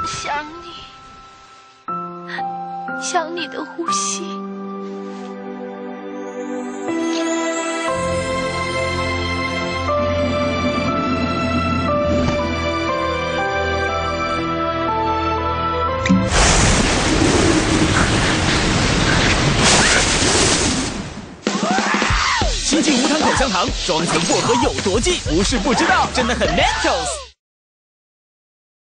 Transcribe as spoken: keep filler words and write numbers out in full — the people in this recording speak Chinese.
想你，想你的呼吸。 新进无糖口香糖，装层薄荷有多劲，不是不知道，真的很 Mentos。